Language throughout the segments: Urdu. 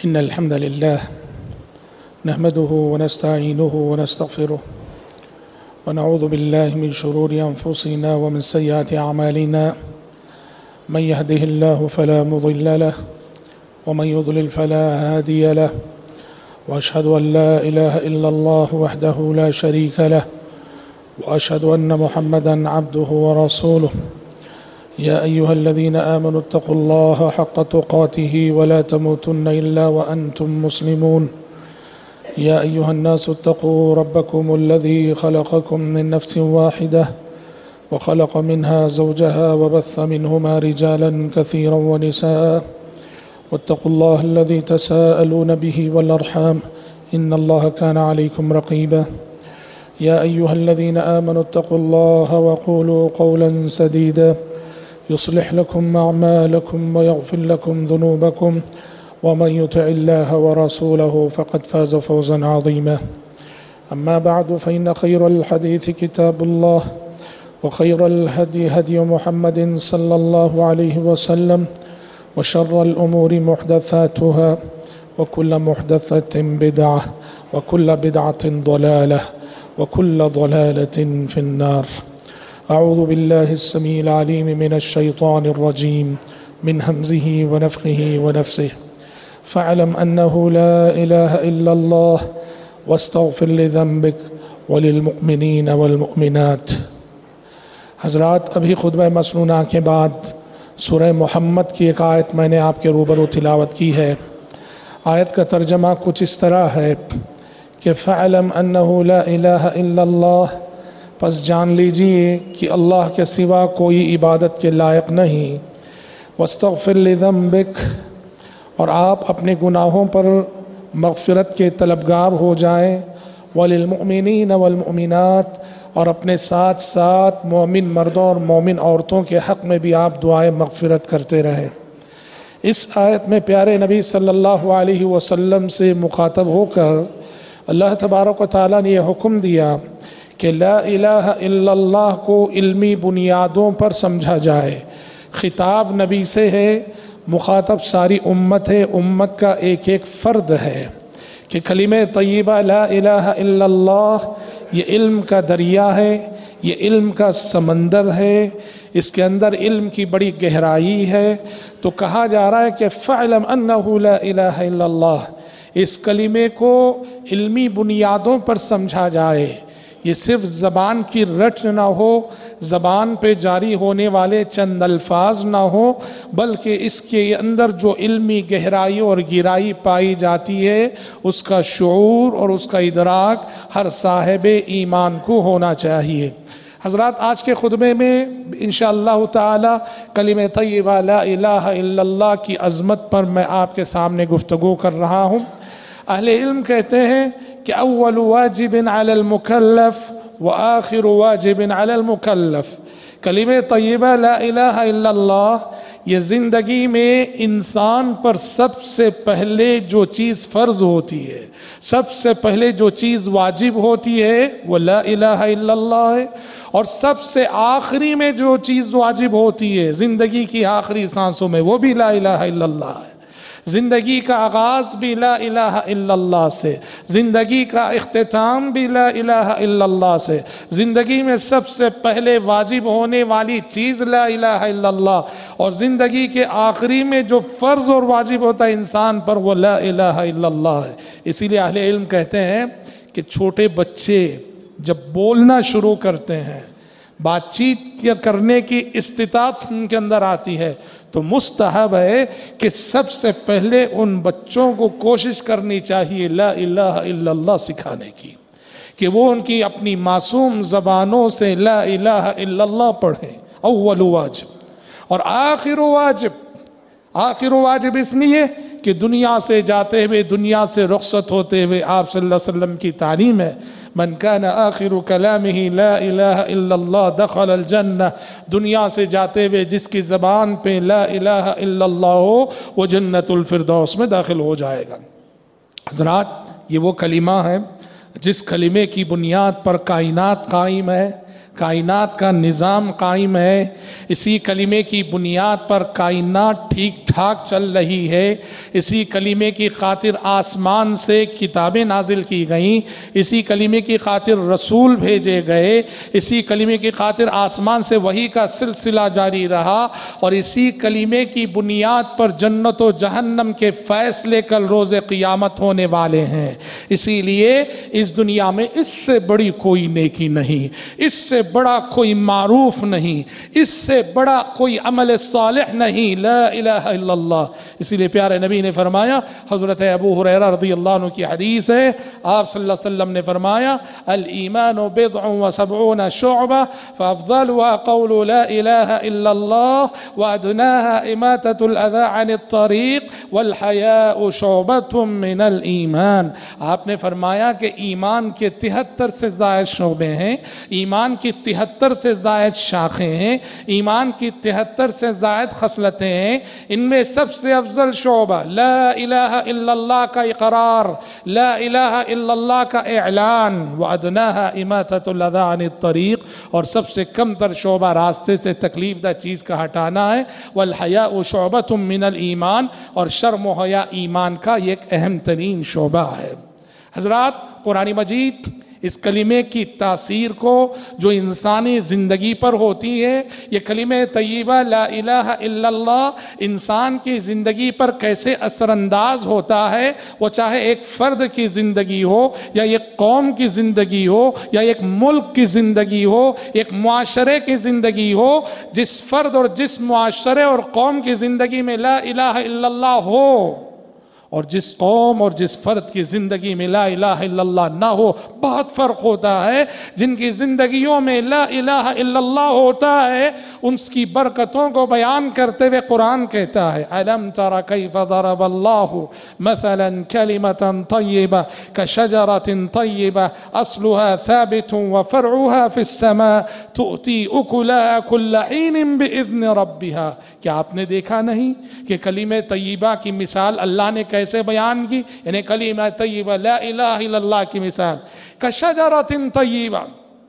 إن الحمد لله نحمده ونستعينه ونستغفره ونعوذ بالله من شرور أنفسنا ومن سيئات أعمالنا من يهده الله فلا مضل له ومن يضلل فلا هادي له وأشهد أن لا إله إلا الله وحده لا شريك له وأشهد أن محمدا عبده ورسوله يا أيها الذين آمنوا اتقوا الله حق تقاته ولا تموتن إلا وأنتم مسلمون يا أيها الناس اتقوا ربكم الذي خلقكم من نفس واحدة وخلق منها زوجها وبث منهما رجالا كثيرا ونساء واتقوا الله الذي تساءلون به والأرحام إن الله كان عليكم رقيبا يا أيها الذين آمنوا اتقوا الله وقولوا قولا سديدا يصلح لكم أعمالكم ويغفر لكم ذنوبكم ومن يطع الله ورسوله فقد فاز فوزا عظيما أما بعد فإن خير الحديث كتاب الله وخير الهدي هدي محمد صلى الله عليه وسلم وشر الأمور محدثاتها وكل محدثة بدعة وكل بدعة ضلالة وكل ضلالة في النار. أعوذ بالله السميع العليم من الشيطان الرجيم من همزه ونفخه ونفسه فاعلم أنه لا إله إلا الله واستغفر لذنبك وللمؤمنين والمؤمنات. حضرات، ابھی خطبہ مسنونہ کے بعد سورہ محمد کی ایک آیت میں نے آپ کے روبرو تلاوت کی ہے. آیت کا ترجمہ کچھ اس طرح ہے کہ فاعلم أنه لا إله إلا الله، پس جان لیجئے کہ اللہ کے سوا کوئی عبادت کے لائق نہیں. واستغفر لذنبک، اور آپ اپنے گناہوں پر مغفرت کے طلبگار ہو جائیں. وللمؤمنین والمؤمنات، اور اپنے ساتھ ساتھ مومن مردوں اور مومن عورتوں کے حق میں بھی آپ دعائیں مغفرت کرتے رہیں. اس آیت میں پیارے نبی صلی اللہ علیہ وسلم سے مخاطب ہو کر اللہ تبارک و تعالیٰ نے یہ حکم دیا کہ لا الہ الا اللہ کو علمی بنیادوں پر سمجھا جائے. خطاب نبی سے ہے، مخاطب ساری امت ہے، امت کا ایک ایک فرد ہے کہ کلمہ طیبہ لا الہ الا اللہ یہ علم کا دریا ہے، یہ علم کا سمندر ہے، اس کے اندر علم کی بڑی گہرائی ہے. تو کہا جا رہا ہے کہ فاعلم انہ لا الہ الا اللہ، اس کلمے کو علمی بنیادوں پر سمجھا جائے. یہ صرف زبان کی رٹ نہ ہو، زبان پہ جاری ہونے والے چند الفاظ نہ ہو، بلکہ اس کے اندر جو علمی گہرائی اور گہرائی پائی جاتی ہے اس کا شعور اور اس کا ادراک ہر صاحب ایمان کو ہونا چاہیے. حضرات، آج کے خطبے میں انشاءاللہ تعالی کلمہ طیبہ لا الہ الا اللہ کی عظمت پر میں آپ کے سامنے گفتگو کر رہا ہوں. اہل علم کہتے ہیں کہ اول واجب علی المکلف وآخر واجب علی المکلف، کلمہ طیبہ لا الہ الا اللہ یہ زندگی میں انسان پر سب سے پہلے جو چیز فرض ہوتی ہے، سب سے پہلے جو چیز واجب ہوتی ہے وہ لا الہ الا اللہ ہے، اور سب سے آخری میں جو چیز واجب ہوتی ہے زندگی کی آخری سانسوں میں وہ بھی لا الہ الا اللہ ہے. زندگی کا آغاز بھی لا الہ الا اللہ سے، زندگی کا اختتام بھی لا الہ الا اللہ سے. زندگی میں سب سے پہلے واجب ہونے والی چیز لا الہ الا اللہ، اور زندگی کے آخری میں جو فرض اور واجب ہوتا ہے انسان پر وہ لا الہ الا اللہ ہے. اسی لیے اہل علم کہتے ہیں کہ چھوٹے بچے جب بولنا شروع کرتے ہیں، بات چیت کرنے کی استطاعت ان کے اندر آتی ہے، تو مستحب ہے کہ سب سے پہلے ان بچوں کو کوشش کرنی چاہیے لا الہ الا اللہ سکھانے کی، کہ وہ ان کی اپنی معصوم زبانوں سے لا الہ الا اللہ پڑھیں. اول واجب. اور آخر واجب اس لیے کہ دنیا سے جاتے ہوئے، دنیا سے رخصت ہوتے ہوئے آپ صلی اللہ علیہ وسلم کی تعلیم ہے من کان آخر کلامہ لا الہ الا اللہ دخل الجنہ، دنیا سے جاتے ہوئے جس کی زبان پہ لا الہ الا اللہ ہو وہ جنت الفردوس میں داخل ہو جائے گا. حضرات، یہ وہ کلمہ ہے جس کلمے کی بنیاد پر کائنات قائم ہے، کائنات کا نظام قائم ہے، اسی کلمے کی بنیاد پر کائنات ٹھیک ٹھاک چل رہی ہے، اسی کلمے کی خاطر آسمان سے کتابیں نازل کی گئیں، اسی کلمے کی خاطر رسول بھیجے گئے، اسی کلمے کی خاطر آسمان سے وحی کا سلسلہ جاری رہا، اور اسی کلمے کی بنیاد پر جنت و جہنم کے فیصلے کل روز قیامت ہونے والے ہیں۔ اسی لیے اس دنیا میں اس سے بڑی کوئی نیکی نہیں، اس سے بڑا کوئی معروف نہیں، اس سے بڑا کوئی عمل صالح نہیں، لا الہ الا اللہ۔ اسی لیے پیارے نبی نے فرمایا، حضرت ابو ہریرہ رضی اللہ عنہ کی حدیث ہے، آپ صلی اللہ علیہ وسلم نے فرمایا الایمان بضع وسبعون شعبہ فافضلها قول لا الہ الا اللہ وادناها اماتة الاذى عن الطریق والحیاء شعبة من الایمان۔ آپ نے فرمایا کہ ایمان کے 73 سے زائد شعبے ہیں، ایمان کی 73 سے زائد شاخیں ہیں، ایمان کی 73 سے زائد خصلتیں ہیں، ان میں سب سے افضل شعبہ لا الہ الا اللہ کا اقرار، لا الہ الا اللہ کا اعلان، وَأَدْنَاهَا إِمَاتَةُ الْأَذَىٰ عَنِ الطَّرِيقِ، اور سب سے کم تر شعبہ راستے سے تکلیف دہ چیز کا ہٹانا ہے، وَالْحَيَاءُ شُعْبَةٌ مِّنَ الْإِيمَانِ، اور شرم و حیا ایمان کا یہ ایک اہم ترین شعبہ ہے۔ حضرات، قرآن مجید اس کلمے کی تاثیر کو جو انسانی زندگی پر ہوتی ہے، یہ کلمہ طیبہ لا الہ الا اللہ انسان کی زندگی پر کیسے اثر انداز ہوتا ہے، وہ چاہے ایک فرد کی زندگی ہو یا ایک قوم کی زندگی ہو یا ایک ملک کی زندگی ہو، ایک معاشرے کی زندگی ہو، جس فرد اور جس معاشرے اور قوم کی زندگی میں لا الہ الا اللہ ہو اور جس قوم اور جس فرد کی زندگی میں لا الہ الا اللہ نہ ہو، بہت فرق ہوتا ہے۔ جن کی زندگیوں میں لا الہ الا اللہ ہوتا ہے، ان کی برکتوں کو بیان کرتے ہوئے قرآن کہتا ہے أَلَمْ تَرَ كَيْفَ ضَرَبَ اللَّهُ مَثَلًا كَلِمَةً طَيِّبَةً كَشَجَرَةٍ طَيِّبَةٍ أَصْلُهَا ثَابِتٌ وَفَرْعُهَا فِي السَّمَاءِ تُؤْتِي أُكُلَهَا كُلَّ حِينٍ بِإِذْنِ رَبِّهَا۔ کیا آپ نے دیکھا نہیں کہ کلمہ طیبہ کی مثال اللہ نے کیسے بیان کی؟ یعنی کلمہ طیبہ لا الہ الا اللہ کی مثال کشجرۃ طیبہ،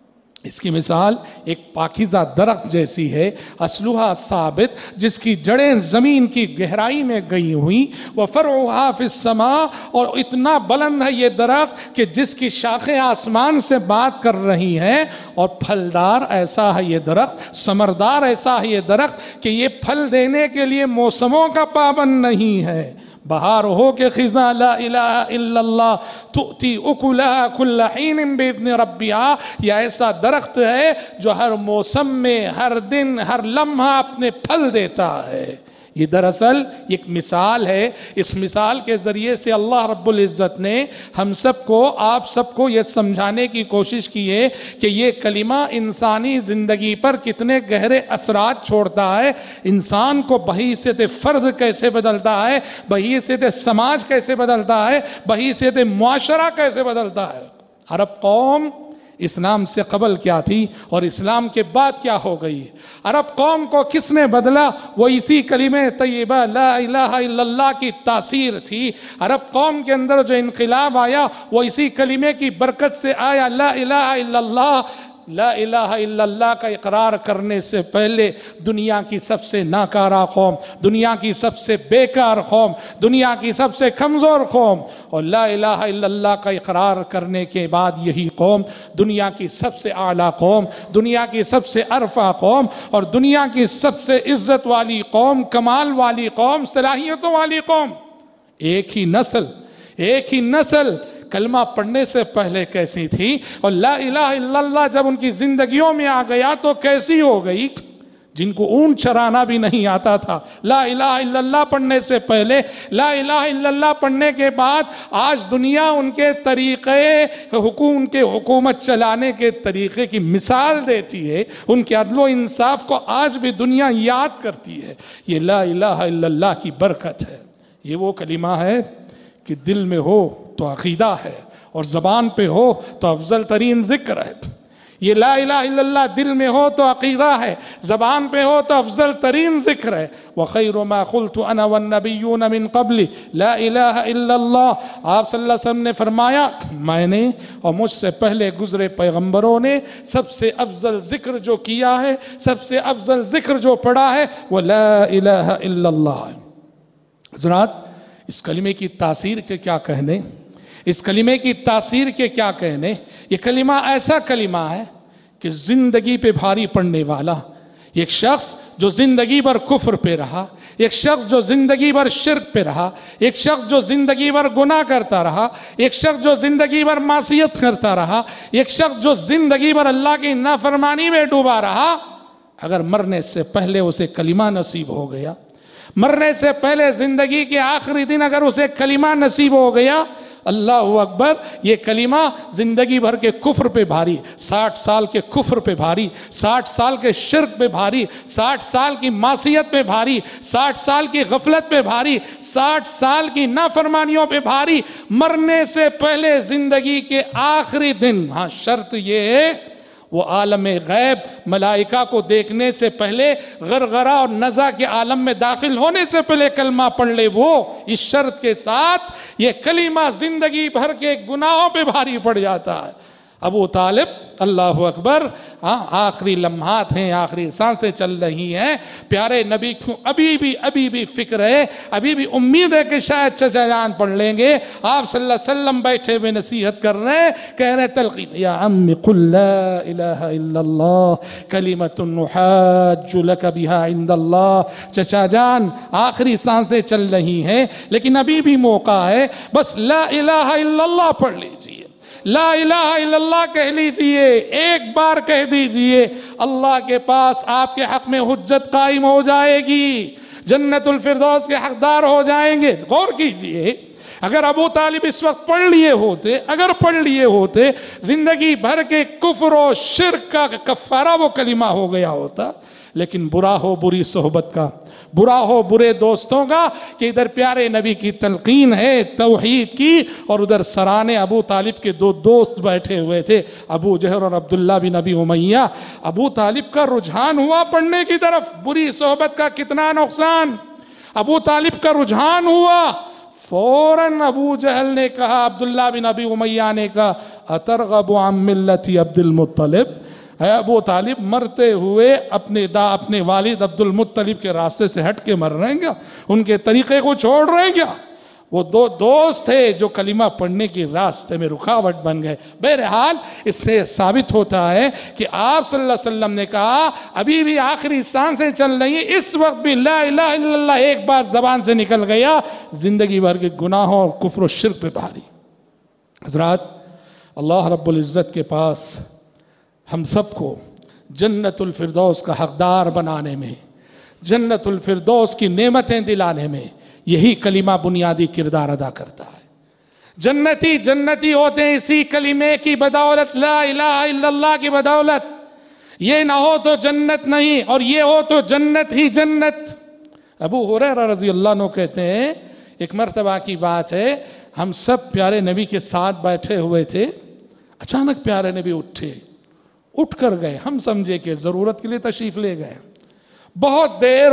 اس کی مثال ایک پاکیزہ درخت جیسی ہے، اصلھا ثابت، جس کی جڑیں زمین کی گہرائی میں گئی ہوئی، وفرعھا فی السماء، اور اتنا بلند ہے یہ درخت کہ جس کی شاخیں آسمان سے بات کر رہی ہیں، اور پھلدار ایسا ہے یہ درخت، ثمردار ایسا ہے یہ درخت کہ یہ پھل دینے کے لیے موسموں کا پابند نہیں ہے۔ بہار ہو کے خزاں لا الہ الا اللہ تؤتی اکلھا کل حین باذن ربھا، یہ ایسا درخت ہے جو ہر موسم میں، ہر دن، ہر لمحہ اپنے پھل دیتا ہے۔ یہ دراصل ایک مثال ہے۔ اس مثال کے ذریعے سے اللہ رب العزت نے ہم سب کو، آپ سب کو یہ سمجھانے کی کوشش کی ہے کہ یہ کلمہ انسانی زندگی پر کتنے گہرے اثرات چھوڑتا ہے، انسان کو بحیثیت فرد کیسے بدلتا ہے، بحیثیت سماج کیسے بدلتا ہے، بحیثیت معاشرہ کیسے بدلتا ہے۔ عرب قوم اسلام سے قبل کیا تھی اور اسلام کے بعد کیا ہو گئی؟ عرب قوم کو کس نے بدلا؟ وہ اسی کلمہ طیبہ لا الہ الا اللہ کی تاثیر تھی۔ عرب قوم کے اندر جو انقلاب آیا وہ اسی کلمے کی برکت سے آیا۔ لا الہ الا اللہ، لا الہ الا اللہ کا اقرار کرنے سے پہلے دنیا کی سب سے ناکارہ قوم، دنیا کی سب سے بیکار قوم، دنیا کی سب سے کمزور قوم، اور لا الہ الا اللہ کا اقرار کرنے کے بعد یہی قوم دنیا کی سب سے اعلیٰ قوم، دنیا کی سب سے عرفہ قوم، اور دنیا کی سب سے عزت والی قوم، کمال والی قوم، صلاحیتوں والی قوم۔ ایک ہی نسل کلمہ پڑھنے سے پہلے کیسی تھی، اور لا الہ الا اللہ جب ان کی زندگیوں میں آ گیا تو کیسی ہو گئی؟ جن کو اونٹ چرانا بھی نہیں آتا تھا، لا الہ الا اللہ پڑھنے سے پہلے، لا الہ الا اللہ پڑھنے کے بعد آج دنیا ان کے طریقے، ان کے حکومت چلانے کے طریقے کی مثال دیتی ہے، ان کے عدل و انصاف کو آج بھی دنیا یاد کرتی ہے۔ یہ لا الہ الا اللہ کی برکت ہے۔ یہ وہ کلمہ ہے کہ دل میں ہو تو عقیدہ ہے، اور زبان پہ ہو تو افضل ترین ذکر ہے۔ یہ لا الہ الا اللہ دل میں ہو تو عقیدہ ہے، زبان پہ ہو تو افضل ترین ذکر ہے۔ وَخَيْرُ مَا قُلْتُ أَنَا وَالنَّبِيُّونَ مِن قَبْلِ لَا إِلَٰهَ إِلَّا اللَّهُ۔ آپ صلی اللہ علیہ وسلم نے فرمایا میں نے اور مجھ سے پہلے گزرے پیغمبروں نے سب سے افضل ذکر جو کیا ہے، سب سے افضل ذکر جو پڑھا ہے وہ لا الہ الا اللہ ہے۔ حضرات اس کلمے کی تاثیر کے کیا کہنے، اس کلمے کی تاثیر کے کیا کہنے۔ یہ کلمہ ایسا کلمہ ہے کہ زندگی پہ بھاری پڑنے والا، ایک شخص جو زندگی بھر کفر پہ رہا، ایک شخص جو زندگی بھر شرک پہ رہا، ایک شخص جو زندگی بھر گناہ کرتا رہا، ایک شخص جو زندگی بھر معصیت کرتا رہا، ایک شخص جو زندگی بھر اللہ کی نافرمانی میں ڈوبا رہا، اگر مرنے سے پہلے اسے کلمہ نصیب ہو گیا، مرنے سے پہلے زندگی کے آخری دن اگر اسے کلمہ نصیب ہو گیا، اللہ اکبر، یہ کلمہ زندگی بھر کے کفر پہ بھاری، 60 سال کے کفر پہ بھاری، 60 سال کے شرک پہ بھاری، 60 سال کی معصیت پہ بھاری، 60 سال کی غفلت پہ بھاری، 60 سال کی نافرمانیوں پہ بھاری، مرنے سے پہلے زندگی کے آخری دن۔ ہاں شرط یہ ہے وہ عالم غیب ملائکہ کو دیکھنے سے پہلے، غرغرہ اور نزع کے عالم میں داخل ہونے سے پہلے کلمہ پڑھ لے، وہ اس شرط کے ساتھ یہ کلمہ زندگی بھر کے گناہوں پہ بھاری پڑ جاتا ہے۔ ابو طالب، اللہ اکبر، آخری لمحات ہیں، آخری سانسیں چل رہی ہیں، پیارے نبی کو ابھی بھی فکر ہے، ابھی بھی امید ہے کہ شاید چچا جان پڑھ لیں گے۔ آپ صلی اللہ علیہ وسلم بیٹھے ہوئے نصیحت کر رہے ہیں، کہہ رہے تلقین یا عم قل لا الہ الا اللہ کلمۃ نحاج لک بہا عند اللہ۔ چچا جان آخری سانسیں چل رہی ہیں لیکن ابھی بھی موقع ہے، بس لا الہ الا اللہ پڑھ لیجئے، لا الہ الا اللہ کہہ لیجئے، ایک بار کہہ دیجئے، اللہ کے پاس آپ کے حق میں حجت قائم ہو جائے گی، جنت الفردوس کے حقدار ہو جائیں گے۔ غور کیجئے، اگر ابو طالب اس وقت پڑھ لیے ہوتے زندگی بھر کے کفر و شرک کا کفارہ وہ کلمہ ہو گیا ہوتا، لیکن برا ہو بری صحبت کا، برا ہو برے دوستوں کا کہ ادھر پیارے نبی کی تلقین ہے توحید کی اور ادھر سرانے ابو طالب کے دو دوست بیٹھے ہوئے تھے، ابو جہل اور عبداللہ بن ابی امیہ۔ ابو طالب کا رجحان ہوا پڑھنے کی طرف، بری صحبت کا کتنا نقصان، ابو طالب کا رجحان ہوا، فوراً ابو جہل نے کہا، عبداللہ بن ابی امیہ نے کہا اترغب عن ملت عبد المطلب، اے ابو طالب مرتے ہوئے اپنے والد عبد المطلب کے راستے سے ہٹ کے مر رہے ہیں کیا، ان کے طریقے کو چھوڑ رہے ہیں کیا؟ وہ دو دوست تھے جو کلمہ پڑھنے کی راستے میں رکاوٹ بن گئے۔ بہرحال اس سے ثابت ہوتا ہے کہ آپ صلی اللہ علیہ وسلم نے کہا ابھی بھی آخری سانسیں چل رہی ہیں، اس وقت بھی لا الہ الا اللہ ایک بار زبان سے نکل گیا، زندگی بھر کے گناہوں اور کفر و شرک پہ بھاری۔ حضرات اللہ رب العزت کے پاس ہم سب کو جنت الفردوس کا حقدار بنانے میں، جنت الفردوس کی نعمتیں دلانے میں یہی کلمہ بنیادی کردار ادا کرتا ہے۔ جنتی ہوتے ہیں اسی کلمے کی بدولت، لا الہ الا اللہ کی بدولت۔ یہ نہ ہو تو جنت نہیں، اور یہ ہو تو جنت ہی جنت۔ ابو ہریرہ رضی اللہ عنہ کہتے ہیں ایک مرتبہ کی بات ہے، ہم سب پیارے نبی کے ساتھ بیٹھے ہوئے تھے، اچانک پیارے نبی اٹھ کر گئے، ہم سمجھے کہ ضرورت کے لیے تشریف لے گئے، بہت دیر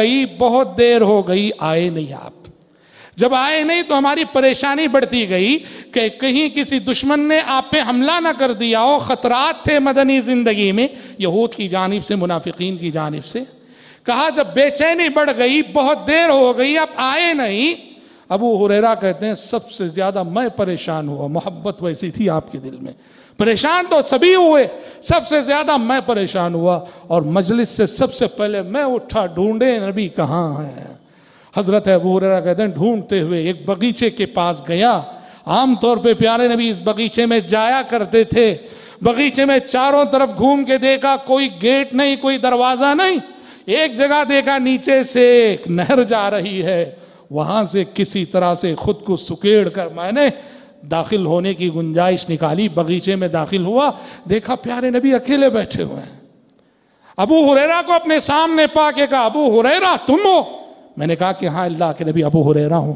ہو گئی آئے نہیں آپ۔ جب آئے نہیں تو ہماری پریشانی بڑھتی گئی کہ کہیں کسی دشمن نے آپ پہ حملہ نہ کر دیا ہو، خطرات تھے مدنی زندگی میں یہود کی جانب سے، منافقین کی جانب سے۔ کہا جب بے چینی بڑھ گئی، بہت دیر ہو گئی، اب آئے نہیں۔ ابو ہریرہ کہتے ہیں سب سے زیادہ میں پریشان ہوا، محبت ویسی تھی آپ کے دل میں، پریشان تو سبھی ہوئے، سب سے زیادہ میں پریشان ہوا، اور مجلس سے سب سے پہلے میں اٹھا، ڈھونڈے نبی کہاں ہیں۔ حضرت ابو ہریرہ کہتے ہیں ڈھونڈتے ہوئے ایک باغیچے کے پاس گیا، عام طور پہ پیارے نبی اس باغیچے میں جایا کرتے تھے، باغیچے میں چاروں طرف گھوم کے دیکھا، کوئی گیٹ نہیں، کوئی دروازہ نہیں، ایک جگہ دیکھا نیچے سے ایک نہر جا رہی ہے، وہاں سے کسی طرح سے خود کو سکیڑ کر میں نے داخل ہونے کی گنجائش نکالی، باغیچے میں داخل ہوا، دیکھا پیارے نبی اکیلے بیٹھے ہوئے ہیں۔ ابو ہریرہ کو اپنے سامنے پا کے کہا ابو ہریرہ تم ہو؟ میں نے کہا کہ ہاں اللہ کے نبی ابو ہریرہ ہوں۔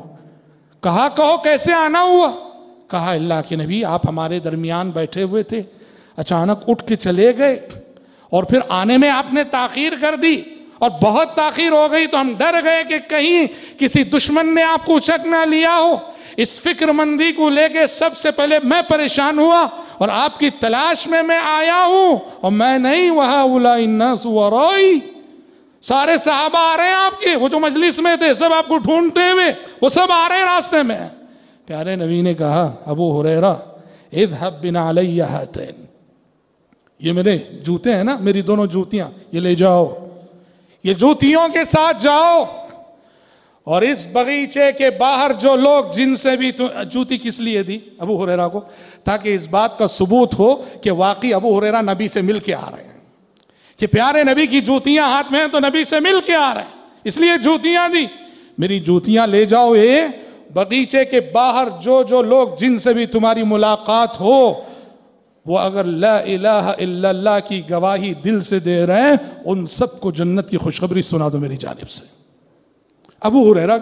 کہو کیسے آنا ہوا؟ کہا اللہ کے نبی آپ ہمارے درمیان بیٹھے ہوئے تھے، اچانک اٹھ کے چلے گئے اور پھر آنے میں آپ نے تاخیر کر دی اور بہت تاخیر ہو گئی تو ہم ڈر گئے کہ کہیں کسی دشمن نے آپ کو اچک نہ لیا ہو. اس فکر مندی کو لے کے سب سے پہلے میں پریشان ہوا اور آپ کی تلاش میں آیا ہوں. اور میں نہیں وہاں اولئک الناس ورائی، سارے صحابہ آ رہے ہیں آپ کے، وہ جو مجلس میں تھے سب آپ کو ڈھونڈتے ہوئے وہ سب آ رہے ہیں راستے میں. پیارے نبی نے کہا ابو ہریرہ اذهب بنا علی ہاتین، یہ میرے جوتے ہیں نا، میری دونوں جوتیاں، یہ لے جاؤ، یہ جوتیوں کے ساتھ جاؤ اور اس باغیچے کے باہر جو لوگ جن سے بھی جوتی کس لیے دی ابو ہریرہ کو، تاکہ اس بات کا ثبوت ہو کہ واقعی ابو ہریرہ نبی سے مل کے آ رہے ہیں، کہ پیارے نبی کی جوتیاں ہاتھ میں ہیں تو نبی سے مل کے آ رہے ہیں، اس لیے جوتیاں دی. میری جوتیاں لے جاؤ، یہ باغیچے کے باہر جو لوگ جن سے بھی تمہاری ملاقات ہو وہ اگر لا الہ الا اللہ کی گواہی دل سے دے رہے ہیں ان سب کو جنت کی خوشخبری سنا دو میری جانب سے. ابو ہریرہ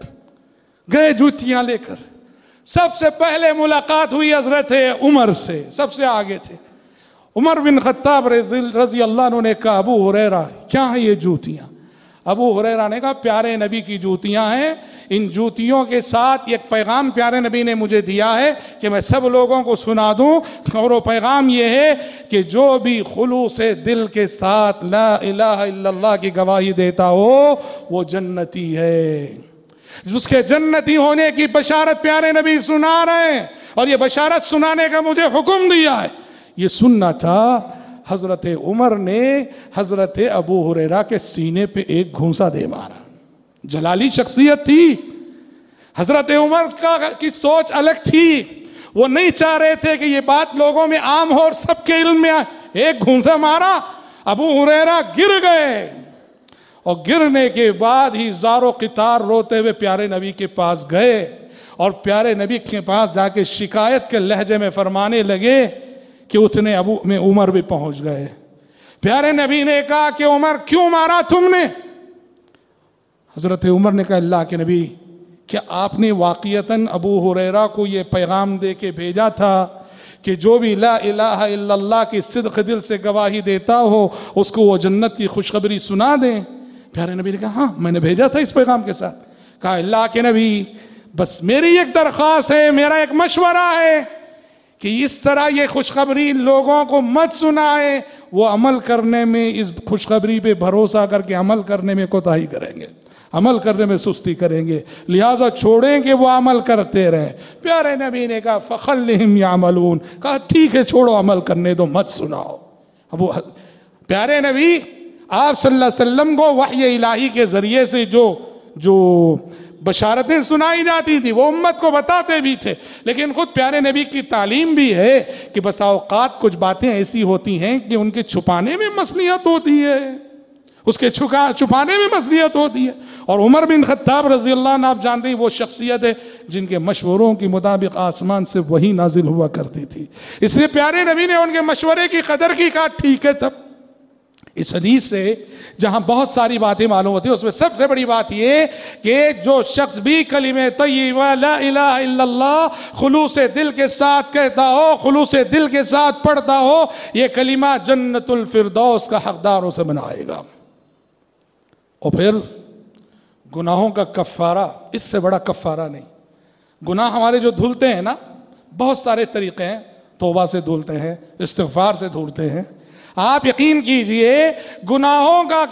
گئے جوتیاں لے کر. سب سے پہلے ملاقات ہوئی حضرت عمر سے، سب سے آگے تھے. عمر بن خطاب رضی اللہ عنہ نے کہا ابو ہریرہ کیا ہیں یہ جوتیاں؟ ابو ہریرہ نے کہا پیارے نبی کی جوتیاں ہیں، ان جوتیوں کے ساتھ ایک پیغام پیارے نبی نے مجھے دیا ہے کہ میں سب لوگوں کو سنا دوں، اور وہ پیغام یہ ہے کہ جو بھی خلوص دل کے ساتھ لا الہ الا اللہ کی گواہی دیتا ہو وہ جنتی ہے. جس کے جنتی ہونے کی بشارت پیارے نبی سنا رہے ہیں اور یہ بشارت سنانے کا مجھے حکم دیا ہے. یہ سننا تھا. حضرت عمر نے حضرت ابو ہریرہ کے سینے پہ ایک گھونسا دے مارا. جلالی شخصیت تھی. حضرت عمر کی سوچ الگ تھی. وہ نہیں چاہ رہے تھے کہ یہ بات لوگوں میں عام ہو اور سب کے علم میں آئے. ایک گھونسا مارا، ابو ہریرہ گر گئے اور گرنے کے بعد ہی زارو قطار روتے ہوئے پیارے نبی کے پاس گئے اور پیارے نبی کے پاس جا کے شکایت کے لہجے میں فرمانے لگے کہ اتنے ابو میں عمر بھی پہنچ گئے. پیارے نبی نے کہا کہ عمر کیوں مارا تم نے؟ حضرت عمر نے کہا اللہ کے نبی کیا آپ نے واقعتاً ابو ہریرہ کو یہ پیغام دے کے بھیجا تھا کہ جو بھی لا الہ الا اللہ کی صدق دل سے گواہی دیتا ہو اس کو وہ جنت کی خوشخبری سنا دیں؟ پیارے نبی نے کہا ہاں میں نے بھیجا تھا اس پیغام کے ساتھ. کہا اللہ کے نبی بس میری ایک درخواست ہے، میرا ایک مشورہ ہے کہ اس طرح یہ خوشخبری لوگوں کو مت سنائے، وہ عمل کرنے میں اس خوشخبری پہ بھروسہ کر کے عمل کرنے میں کوتاہی کریں گے، عمل کرنے میں سستی کریں گے، لہذا چھوڑیں کہ وہ عمل کرتے رہیں. پیارے نبی نے کہا فخلہم یعملون، کہا ٹھیک ہے چھوڑو عمل کرنے دو مت سناؤ. اب پیارے نبی آپ صلی اللہ علیہ وسلم کو وحی الہی کے ذریعے سے جو بشارتیں سنائی جاتی تھی وہ امت کو بتاتے بھی تھے، لیکن خود پیارے نبی کی تعلیم بھی ہے کہ بسا اوقات کچھ باتیں ایسی ہوتی ہیں کہ ان کے چھپانے میں مصلحت ہوتی ہے، اس کے چھپانے میں مصلحت ہوتی ہے. اور عمر بن خطاب رضی اللہ عنہ آپ جانتے ہیں وہ شخصیت ہے جن کے مشوروں کے مطابق آسمان سے وحی نازل ہوا کرتی تھی، اس لیے پیارے نبی نے ان کے مشورے کی قدر کی، کہا ٹھیک ہے. تب اس حدیث سے جہاں بہت ساری باتیں معلوم ہوتی ہیں اس میں سب سے بڑی بات یہ کہ جو شخص بھی کلمہ طیبہ لا الہ الا اللہ خلوص دل کے ساتھ کہتا ہو، خلوص دل کے ساتھ پڑھتا ہو، یہ کلمہ جنت الفردوس کا حقدار اسے بنائے گا. اور پھر گناہوں کا کفارہ، اس سے بڑا کفارہ نہیں. گناہ ہمارے جو دھلتے ہیں نا، بہت سارے طریقے ہیں، توبہ سے دھلتے ہیں، استغفار سے دھلتے ہیں. آپ یقین کیجئے گناہوں کا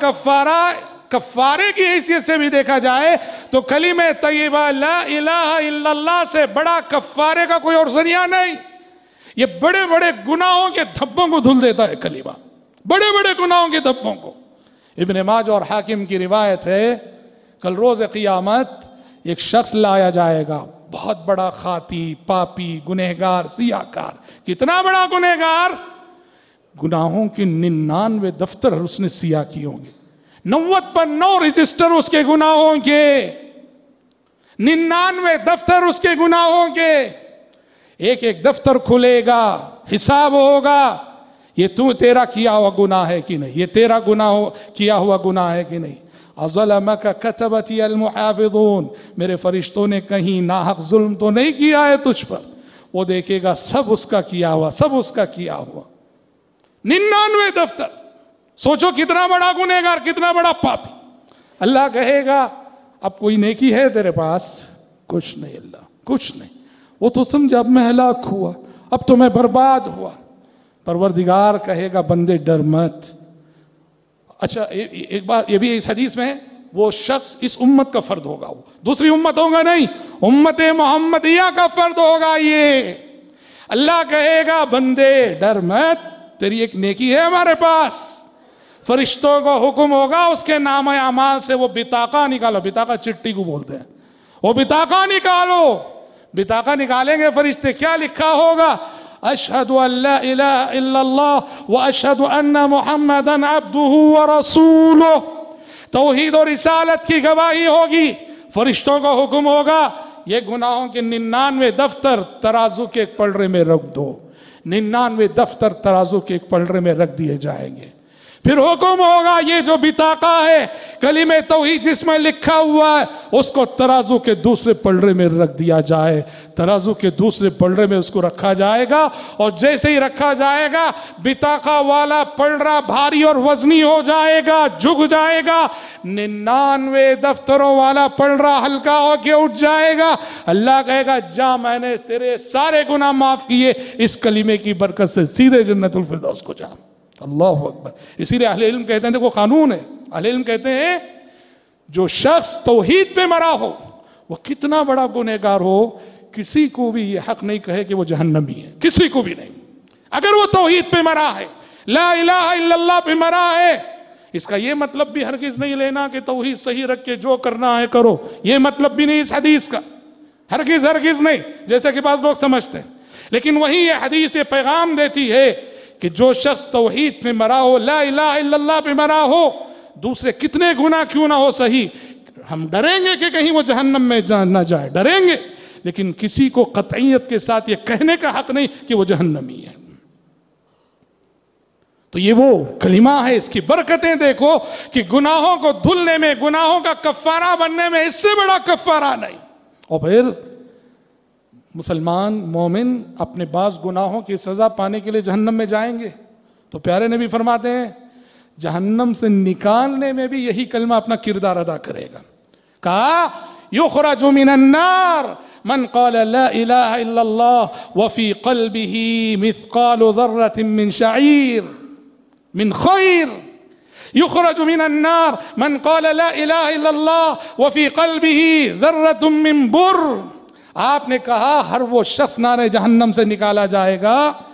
کفارے کی حیثیت سے بھی دیکھا جائے تو کلمہ طیبہ لا الہ الا اللہ سے بڑا کفارے کا کوئی اور ذریعہ نہیں. یہ بڑے بڑے گناہوں کے دھبوں کو دھل دیتا ہے کلمہ، بڑے بڑے گناہوں کے دھبوں کو. ابن ماجہ اور حاکم کی روایت ہے کل روز قیامت ایک شخص لایا جائے گا، بہت بڑا خاطی، پاپی، گنہگار، سیاہکار. کتنا بڑا گنہگار؟ گناہوں کے 99 دفتر اس نے سیاہ کیے ہوں گے، 90 پر 9 رجسٹر اس کے گناہوں کے، 99 دفتر اس کے گناہوں کے. ایک ایک دفتر کھلے گا، حساب ہوگا، یہ تو تیرا کیا ہوا گناہ ہے کہ نہیں، یہ تیرا کیا ہوا گناہ ہے کہ نہیں. اظلمک کتبتی المحافظون، میرے فرشتوں نے کہیں ناحق ظلم تو نہیں کیا ہے تجھ پر. وہ دیکھے گا سب اس کا کیا ہوا، سب اس کا کیا ہوا. 99 दफ्तर। सोचो कितना बड़ा गुनहगार, कितना बड़ा पापी। अल्लाह कहेगा अब कोई नेकी है तेरे पास? कुछ नहीं अल्लाह, कुछ नहीं। वो तो समझा अब मैं हलाक हुआ, अब तो मैं बर्बाद हुआ। परवरदिगार कहेगा बंदे डर मत। अच्छा एक बात ये भी इस हदीस में है, वो शख्स इस उम्मत का फर्द होगा, वो दूसरी उम्मत होगा नहीं, उम्मत मोहम्मदिया का फर्द होगा ये। अल्लाह कहेगा बंदे डर मत, तेरी एक नेकी है हमारे पास। फरिश्तों को हुक्म होगा उसके नाम अमाल से वो बिताका निकालो। बिताका चिट्ठी को बोलते हैं। वो बिताका निकालो। बिताका निकालेंगे फरिश्ते, क्या लिखा होगा? अशहदु अल्ला इलाहा इल्लल्लाह व अशहदु अन्ना मुहम्मदन अब्दुहु व रसूलुहु। तौहीद और रिसालत की गवाही होगी। फरिश्तों को हुक्म होगा ये गुनाहों के 99 दफ्तर तराजू के एक पलड़े में रख दो। 99 दफ्तर तराजू के एक पलड़े में रख दिए जाएंगे। फिर हुक्म होगा ये जो बिताका है कलीमे तौहीद जिसमें लिखा हुआ है उसको तराजू के दूसरे पलड़े में रख दिया जाए। तराजू के दूसरे पलड़े में उसको रखा जाएगा और जैसे ही रखा जाएगा बिताका वाला पलड़ा भारी और वजनी हो जाएगा, झुक जाएगा। 99 दफ्तरों वाला पलड़ा हल्का होके उठ जाएगा। अल्लाह कहेगा जा मैंने तेरे सारे गुनाह माफ किए, इस कलीमे की बरकत से सीधे जन्नतुल फिरदौस को जा। अल्लाहु अकबर। इसीलिए अहले इल्म कहते हैं, देखो कानून है, अहले इल्म कहते हैं जो शख्स तौहीद पे मरा हो वो कितना बड़ा गुनहगार हो, किसी को भी ये हक नहीं कहे कि वो जहन्नमी है, किसी को भी नहीं। अगर वो तौहीद पे मरा है, ला इलाहा इल्लल्लाह पे मरा है, इसका ये मतलब भी हरगिज नहीं लेना कि तौहीद सही रख के जो करना है करो, ये मतलब भी नहीं इस हदीस का, हरगिज हरगिज नहीं, जैसे कि बात लोग समझते हैं। लेकिन वही ये हदीस ये पैगाम देती है कि जो शख्स तौहीद पे मरा हो, ला इलाहा इल्लल्लाह पे मरा हो, दूसरे कितने गुनाह क्यों ना हो सही, हम डरेंगे कि कहीं वो जहन्नम में ना जाए, डरेंगे, लेकिन किसी को कतईयत के साथ ये कहने का हक नहीं कि वो जहन्नमी है। तो ये वो कलिमा है, इसकी बरकतें देखो कि गुनाहों को धुलने में, गुनाहों का कफ्फारा बनने में इससे बड़ा कफ्फारा नहीं। और फिर मुसलमान मोमिन अपने बाज गुनाहों की सजा पाने के लिए जहन्नम में जाएंगे तो प्यारे नबी फरमाते हैं जहन्नम से निकालने में भी यही कलमा अपना किरदार अदा करेगा। कहा युखरजु मिनन नार मन क़ाला ला इलाहा इल्लल्लाह व फी क़ल्बिही मिस्क़ालु ज़र्रतिन मिन शईर मिन खैर। युखरजु मिनन नार मन क़ाला ला इलाहा इल्लल्लाह व फी क़ल्बिही ज़र्रतुन मिन बुर्र। आपने कहा हर वो शख्स नारे जहन्नम से निकाला जाएगा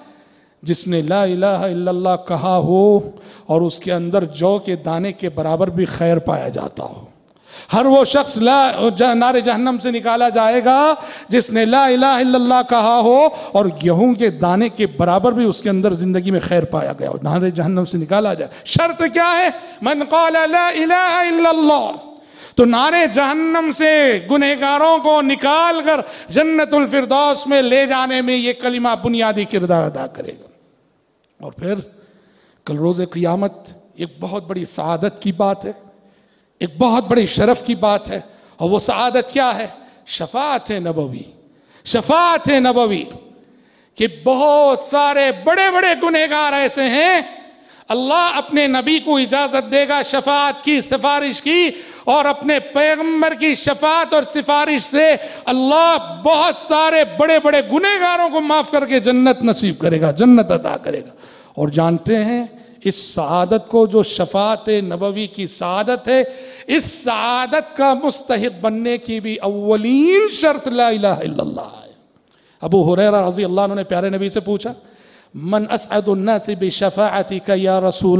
जिसने ला इलाहा इल्लल्लाह कहा हो और उसके अंदर जौ के दाने के बराबर भी खैर पाया जाता हो। हर वो शख्स नारे जहन्नम से निकाला जाएगा जिसने ला इलाहा इल्लल्लाह कहा हो और गेहूं के दाने के बराबर भी उसके अंदर जिंदगी में खैर पाया गया हो, नारे जहन्नम से निकाला जाए। शर्त क्या है? मन क़ाला ला इलाहा इल्लल्लाह। तो नारे जहन्नम से गुनहगारों को निकाल कर जन्नतुल फिरदौस में ले जाने में ये कलिमा बुनियादी किरदार अदा करेगा। और फिर कल रोज़े क़ियामत एक बहुत बड़ी सआदत की बात है, एक बहुत बड़ी शरफ की बात है। और वो सआदत क्या है? शफाअत नबवी। शफाअत नबवी कि बहुत सारे बड़े बड़े गुनहगार ऐसे हैं, अल्लाह अपने नबी को इजाजत देगा शफाअत की, सिफारिश की, और अपने पैगंबर की शफाअत और सिफारिश से अल्लाह बहुत सारे बड़े बड़े गुनहगारों को माफ करके जन्नत नसीब करेगा, जन्नत अता करेगा। और जानते हैं इस सआदत को, जो शफाअत नबवी की सआदत है, इस सआदत का मुस्तहिक बनने की भी अव्वलीन शर्त ला इलाहा इल्लल्लाह है। अबू हुरैरा रज़ी अल्लाह अन्हु ने प्यारे नबी से पूछा मन असअदुन नास बिशफाअतिका या रसूल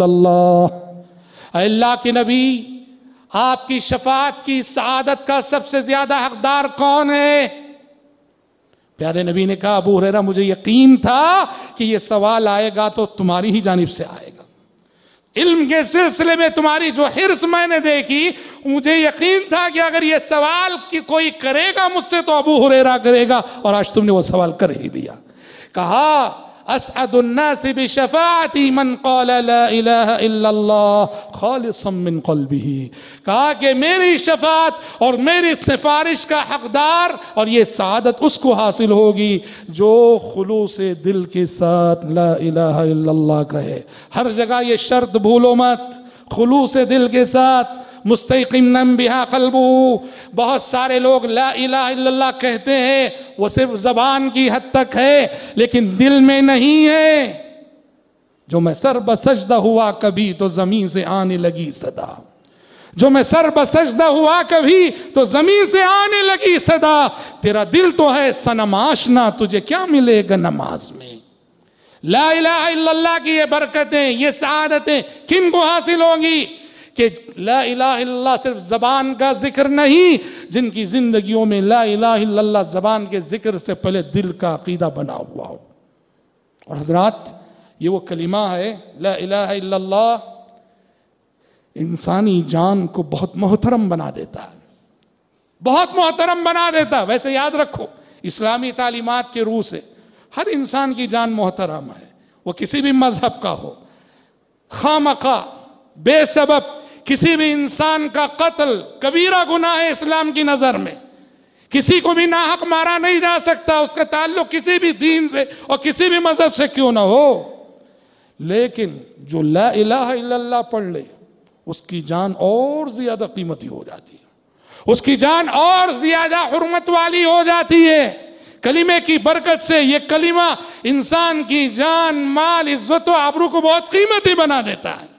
अल्लाह। अल्लाह के नबी आपकी शफाअत की सआदत का सबसे ज्यादा हकदार कौन है? प्यारे नबी ने कहा अबू हुरैरा मुझे यकीन था कि यह सवाल आएगा तो तुम्हारी ही जानिब से आएगा। इल्म के सिलसिले में तुम्हारी जो हिर्स मैंने देखी, मुझे यकीन था कि अगर यह सवाल कि कोई करेगा मुझसे तो अबू हुरैरा करेगा, और आज तुमने वो सवाल कर ही दिया। कहा اسعد الناس بشفاعتی من قال لا الہ الا اللہ خالصا من قلبہ، کہا کہ میری شفاعت اور میری سفارش کا حقدار اور یہ سعادت اس کو حاصل ہوگی جو خلوص دل کے ساتھ لا الہ الا اللہ کہے۔ ہر جگہ یہ شرط بھولو مت، خلوص دل کے ساتھ، مستيقنا بها قلبه۔ بہت سارے لوگ لا الہ الا اللہ کہتے ہیں، وہ صرف زبان کی حد تک ہے لیکن دل میں نہیں ہے۔ جو میں سر بسجدہ ہوا کبھی تو زمین سے آنے لگی صدا، جو میں سر بسجدہ ہوا کبھی تو زمین سے آنے لگی صدا، تیرا دل تو ہے صنم آشنا، تجھے کیا ملے گا نماز میں؟ لا الہ الا اللہ کی یہ برکتیں، یہ سعادتیں کن کو حاصل ہوں گی؟ کہ لا الہ الا اللہ صرف زبان کا ذکر نہیں، جن کی زندگیوں میں لا الہ الا اللہ زبان کے ذکر سے پہلے دل کا عقیدہ بنا ہوا ہو۔ اور حضرات، یہ وہ کلمہ ہے لا الہ الا اللہ، انسانی جان کو بہت محترم بنا دیتا ہے، بہت محترم بنا دیتا ہے۔ ویسے یاد رکھو، اسلامی تعلیمات کے روح سے ہر انسان کی جان محترم ہے، وہ کسی بھی مذہب کا ہو۔ خامخواہ بے سبب کسی بھی انسان کا قتل کبیرہ گناہ ہے اسلام کی نظر میں، کسی کو بھی ناحق مارا نہیں جا سکتا، اس کا تعلق کسی بھی دین سے اور کسی بھی مذہب سے کیوں نہ ہو۔ لیکن جو لا الہ الا اللہ پڑھ لے اس کی جان اور زیادہ قیمتی ہو جاتی ہے، اس کی جان اور زیادہ حرمت والی ہو جاتی ہے۔ کلمے کی برکت سے یہ کلمہ انسان کی جان، مال، عزت و آبرو کو بہت قیمتی بنا دیتا ہے۔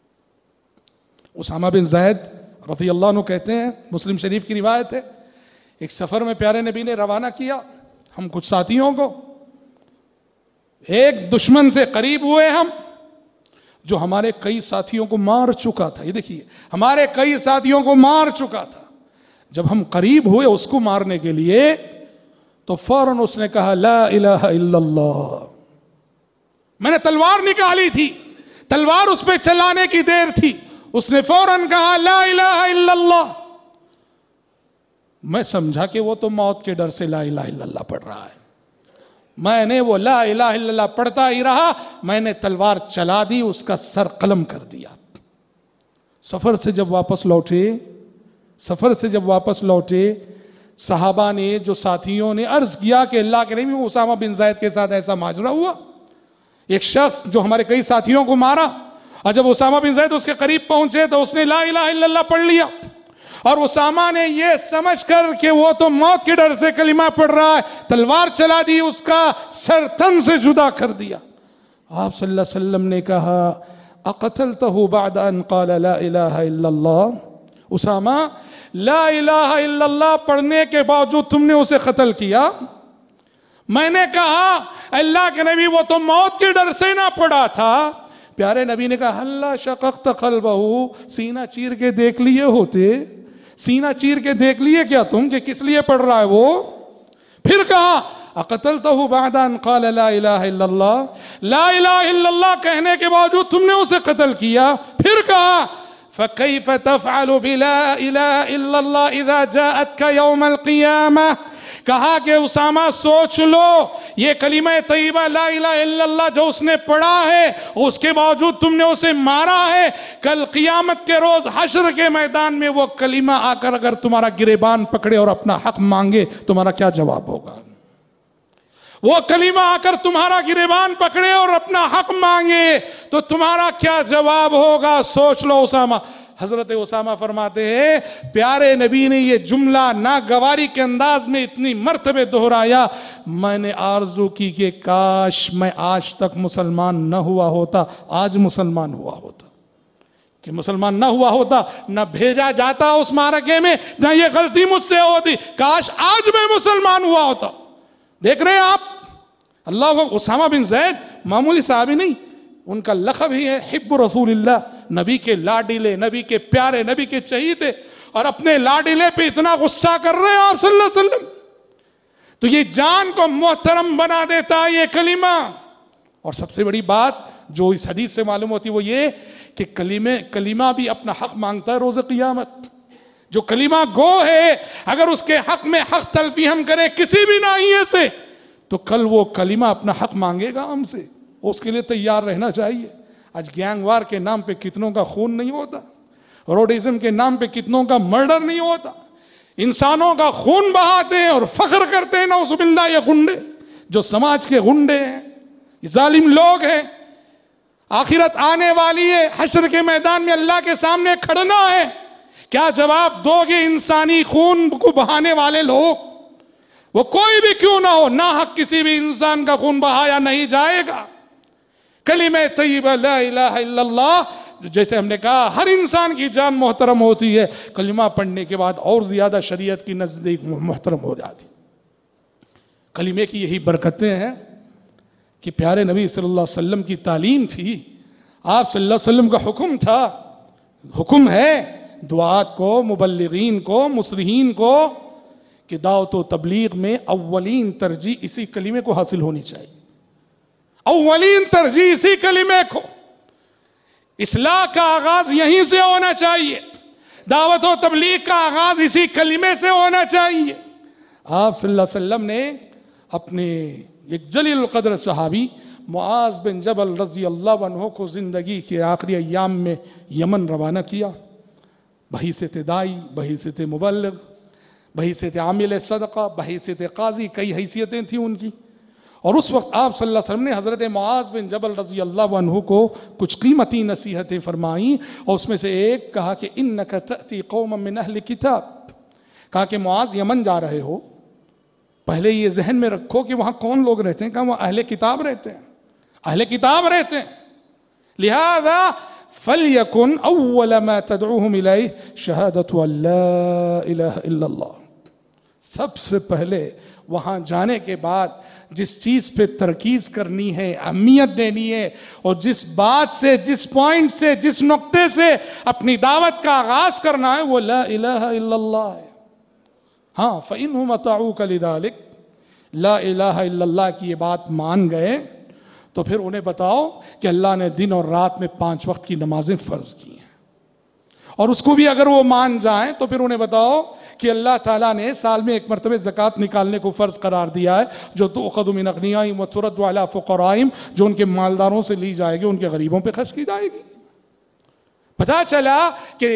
اسامہ بن زید رضی اللہ عنہ کہتے ہیں، مسلم شریف کی روایت ہے، ایک سفر میں پیارے نبی نے روانہ کیا ہم کچھ ساتھیوں کو، ایک دشمن سے قریب ہوئے ہم جو ہمارے کئی ساتھیوں کو مار چکا تھا۔ یہ دیکھیے، ہمارے کئی ساتھیوں کو مار چکا تھا۔ جب ہم قریب ہوئے اس کو مارنے کے لیے تو فوراً اس نے کہا لا الہ الا اللہ۔ میں نے تلوار نکالی تھی، تلوار اس پہ چلانے کی دیر تھی، اس نے فوراً کہا لا الہ الا اللہ۔ میں سمجھا کہ وہ تو موت کے ڈر سے لا الہ الا اللہ پڑھ رہا ہے۔ میں نے وہ لا الہ الا اللہ پڑھتا ہی رہا، میں نے تلوار چلا دی، اس کا سر قلم کر دیا۔ سفر سے جب واپس لوٹے صحابہ نے، جو ساتھیوں نے عرض کیا کہ اللہ کے نبی، اسامہ بن زید کے ساتھ ایسا ماجرا ہوا، ایک شخص جو ہمارے کئی ساتھیوں کو مارا، اور جب اسامہ بن زید اس کے قریب پہنچے تو اس نے لا الہ الا اللہ پڑھ لیا، اور اسامہ نے یہ سمجھ کر کہ وہ تو موت کے ڈر سے کلمہ پڑھ رہا ہے، تلوار چلا دی، اس کا سر تن سے جدا کر دیا۔ آپ صلی اللہ علیہ وسلم نے کہا اقتلتہ بعد ان قال لا الہ الا اللہ؟ اسامہ، لا الہ الا اللہ پڑھنے کے باوجود تم نے اسے قتل کیا؟ میں نے کہا اللہ کے نبی وہ تو موت کے ڈر سے نہ پڑھا تھا۔ پیارے نبی نے کہا ہلا شققت قلبہ، سینہ چیر کے دیکھ لیے ہوتے، سینہ چیر کے دیکھ لیے کیا تم کہ کس لیے پڑھ رہا ہے وہ؟ پھر کہا اقتلتہ بعد ان قال لا الہ الا اللہ؟ لا الہ الا اللہ کہنے کے باوجود تم نے اسے قتل کیا۔ پھر کہا فَكَيْفَ تَفْعَلُ بِلَا إِلَهَ إِلَّا اللَّهِ إِذَا جَاءَتْكَ يَوْمَ الْقِيَامَةِ؟ کہا کہ اسامہ سوچ لو، یہ کلمہ طیبہ لا الہ الا اللہ جو اس نے پڑھا ہے، اس کے باوجود تم نے اسے مارا ہے، کل قیامت کے روز حشر کے میدان میں وہ کلمہ آ کر اگر تمہارا گریبان پکڑے اور اپنا حق مانگے، تمہارا کیا جواب ہوگا؟ وہ کلمہ آ کر تمہارا گریبان پکڑے اور اپنا حق مانگے تو تمہارا کیا جواب ہوگا؟ سوچ لو اسامہ۔ حضرت اسامہ فرماتے ہیں پیارے نبی نے یہ جملہ ناگواری کے انداز میں اتنی مرتبہ دہرایا، میں نے آرزو کی کہ کاش میں آج تک مسلمان نہ ہوا ہوتا، آج مسلمان ہوا ہوتا، کہ مسلمان نہ ہوا ہوتا، نہ بھیجا جاتا اس معرکے میں، نہ یہ غلطی مجھ سے ہوتی، کاش آج میں مسلمان ہوا ہوتا۔ دیکھ رہے ہیں آپ، اللہ کو اسامہ بن زید معمولی صحابی نہیں، ان کا لقب ہی ہے حب رسول اللہ، نبی کے لاڈلے، نبی کے پیارے، نبی کے چہیتے، اور اپنے لاڈلے پہ اتنا غصہ کر رہے ہیں آپ صلی اللہ علیہ وسلم۔ تو یہ جان کو محترم بنا دیتا ہے یہ کلمہ۔ اور سب سے بڑی بات جو اس حدیث سے معلوم ہوتی وہ یہ کہ کلمہ بھی اپنا حق مانگتا ہے روز قیامت۔ جو کلمہ گو ہے اگر اس کے حق میں حق تلفی ہم کریں کسی بھی ناحیے سے تو تو کل وہ کلمہ اپنا حق مانگے گا ہم سے، اس کے لیے تیار رہنا چاہیے۔ آج گینگ وار کے نام پہ کتنوں کا خون نہیں ہوتا، روڈیزم کے نام پہ کتنوں کا مرڈر نہیں ہوتا، انسانوں کا خون بہاتے ہیں اور فخر کرتے ہیں نعوذ باللہ یہ گنڈے، جو سماج کے گنڈے ہیں، یہ ظالم لوگ ہیں۔ آخرت آنے والی ہے، حشر کے میدان میں اللہ کے سامنے کھڑنا ہے، کیا جواب دو گے انسانی خون کو بہانے والے لوگ؟ وہ کوئی بھی کیوں نہ ہو، ناحق کسی بھی انسان کا خون بہایا نہیں جائے گا۔ کلمہ طیبہ لا الہ الا اللہ، جیسے ہم نے کہا ہر انسان کی جان محترم ہوتی ہے، کلمہ پڑھنے کے بعد اور زیادہ شریعت کی نزدیک محترم ہو جاتی۔ کلمے کی یہی برکتیں ہیں کہ پیارے نبی صلی اللہ علیہ وسلم کی تعلیم تھی، آپ صلی اللہ علیہ وسلم کا حکم تھا، حکم ہے دعات کو، مبلغین کو، مصلحین کو کہ دعوت و تبلیغ میں اولین ترجیح اسی کلمے کو حاصل ہونی چاہیے، اولین ترجیح اسی کلمے کو۔ اصلاح کا آغاز یہیں سے ہونا چاہیے، دعوت و تبلیغ کا آغاز اسی کلمے سے ہونا چاہیے۔ آپ صلی اللہ علیہ وسلم نے اپنے ایک جلیل القدر صحابی معاذ بن جبل رضی اللہ عنہ کو زندگی کے آخری ایام میں یمن روانہ کیا، بحیثیت دائی، بحیثیت مبلغ، بحیثیت عامل صدقہ، بحیثیت قاضی، کئی حیثیتیں تھیں ان کی۔ اور اس وقت آپ صلی اللہ علیہ وسلم نے حضرت معاذ بن جبل رضی اللہ عنہ کو کچھ قیمتی نصیحتیں فرمائیں، اور اس میں سے ایک کہا کہ انک تأتی قوما من اہل کتاب، کہا کہ معاذ یمن جا رہے ہو، پہلے یہ ذہن میں رکھو کہ وہاں کون لوگ رہتے ہیں، کہا وہ اہل کتاب رہتے ہیں، اہل کتاب رہتے ہیں، لہذا فَلْيَكُنْ أَوَّلَ مَا تَدْعُوهُمْ إِلَيْهِ شَهَادَةُ أَن لَا إِلَهَ إِلَّا اللَّهُ۔ سب سے پہلے وہاں جانے کے بعد جس چیز پہ ترکیز کرنی ہے، اہمیت دینی ہے، اور جس بات سے، جس پوائنٹ سے، جس نقطے سے اپنی دعوت کا آغاز کرنا ہے وہ لا الہ الا اللہ ہے۔ ہاں فَإِنْهُمْ أَطَاعُوكَ لِذَلِكَ، لا الہ الا اللہ کی یہ بات مان گئے تو پھر انہیں بتاؤ کہ اللہ نے دن اور رات میں 5 وقت کی نمازیں فرض کی ہیں، اور اس کو بھی اگر وہ مان جائیں تو پھر انہیں بتاؤ کہ اللہ تعالیٰ نے سال میں ایک مرتبہ زکوٰۃ نکالنے کو فرض قرار دیا ہے، جو تؤخذ من اغنیائہم وترد علی فقرائہم، جو ان کے مالداروں سے لی جائے گی، ان کے غریبوں پہ خرچ کی جائے گی۔ پتا چلا کہ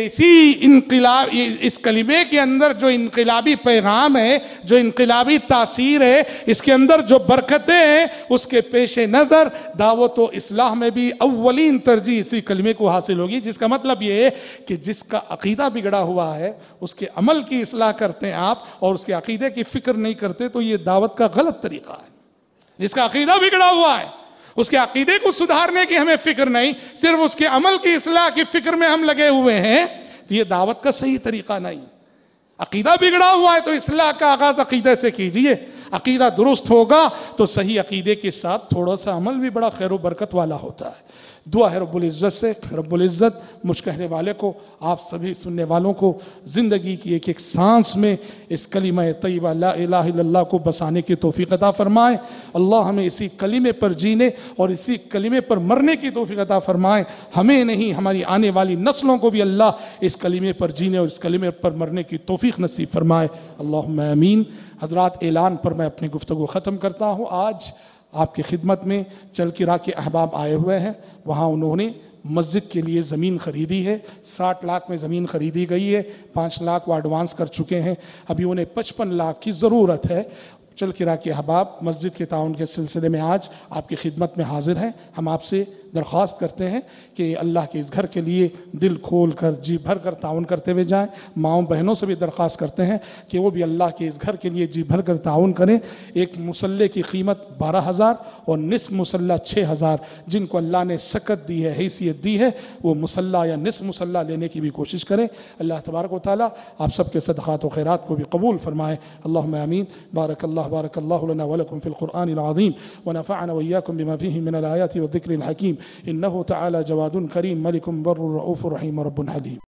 اس کلمے کے اندر جو انقلابی پیغام ہے، جو انقلابی تاثیر ہے، اس کے اندر جو برکتیں ہیں، اس کے پیش نظر دعوت و اصلاح میں بھی اولین ترجیح اسی کلمے کو حاصل ہوگی، جس کا مطلب یہ ہے کہ جس کا عقیدہ بگڑا ہوا ہے اس کے عمل کی اصلاح کرتے ہیں آپ، اور اس کے عقیدے کی فکر نہیں کرتے، تو یہ دعوت کا غلط طریقہ ہے۔ جس کا عقیدہ بگڑا ہوا ہے اس کے عقیدے کو سدھارنے کی ہمیں فکر نہیں، صرف اس کے عمل کی اصلاح کی فکر میں ہم لگے ہوئے ہیں، تو یہ دعوت کا صحیح طریقہ نہیں۔ عقیدہ بگڑا ہوا ہے تو اصلاح کا آغاز عقیدے سے کیجئے، عقیدہ درست ہوگا تو صحیح عقیدے کے ساتھ تھوڑا سا عمل بھی بڑا خیر و برکت والا ہوتا ہے۔ دعا ہے رب العزت سے، رب العزت مجھ کہنے والے کو، آپ سبھی سننے والوں کو زندگی کی ایک ایک سانس میں اس کلمہ طیبہ لا الہ الا اللہ کو بسانے کی توفیق عطا فرمائے۔ اللہ ہمیں اسی کلمے پر جینے اور اسی کلمے پر مرنے کی توفیق عطا فرمائے، ہمیں نہیں ہماری آنے والی نسلوں کو بھی اللہ اس کلمے پر جینے اور اس کلمے پر مرنے کی توفیق نصیب فرمائے، اللہم آمین۔ حضرات، اعلان پر میں اپنی گفتگو ختم کرتا ہوں۔ آج آپ کی خدمت میں چلکیرا کے احباب آئے ہوئے ہیں، وہاں انہوں نے مسجد کے لیے زمین خریدی ہے، 60 لاکھ میں زمین خریدی گئی ہے، 5 لاکھ وہ ایڈوانس کر چکے ہیں، ابھی انہیں 55 لاکھ کی ضرورت ہے۔ چلکیرا کے احباب مسجد کے تعاون کے سلسلے میں آج آپ کی خدمت میں حاضر ہیں۔ ہم آپ سے درخواست کرتے ہیں کہ اللہ کے اس گھر کے لیے دل کھول کر، جی بھر کر تعاون کرتے ہوئے جائیں۔ ماؤں بہنوں سے بھی درخواست کرتے ہیں کہ وہ بھی اللہ کے اس گھر کے لیے جی بھر کر تعاون کریں۔ ایک مسلح کی قیمت 12,000 اور نصف مسلح 6,000، جن کو اللہ نے سکت دی ہے، حیثیت دی ہے، وہ مسلح یا نصف مسلح لینے کی بھی کوشش کریں۔ اللہ تبارک و تعالیٰ آپ سب کے صدقات و خیرات کو بھی قبول فرمائے، اللہم آمین۔ بارک اللہ لنا ولکم فی القرآن العظیم ونفعنا وإياكم بما فيه من الآيات والذكر الحكيم، إنه تعالى جواد كريم ملك بر رؤوف رحيم رب حليم۔